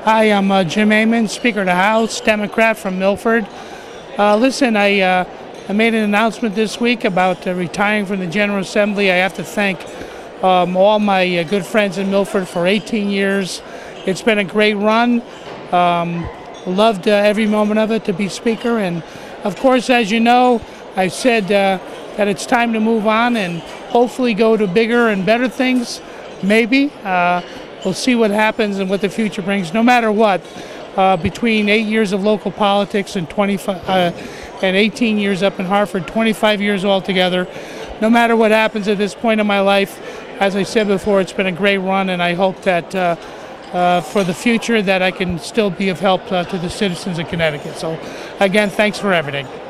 Hi, I'm Jim Amann, Speaker of the House, Democrat from Milford. Listen, I made an announcement this week about retiring from the General Assembly. I have to thank all my good friends in Milford for 18 years. It's been a great run. Loved every moment of it to be Speaker. And of course, as you know, I said that it's time to move on and hopefully go to bigger and better things, maybe. We'll see what happens and what the future brings. No matter what, between 8 years of local politics and 18 years up in Hartford, 25 years altogether, no matter what happens at this point in my life, as I said before, it's been a great run, and I hope that for the future that I can still be of help to the citizens of Connecticut. So again, thanks for everything.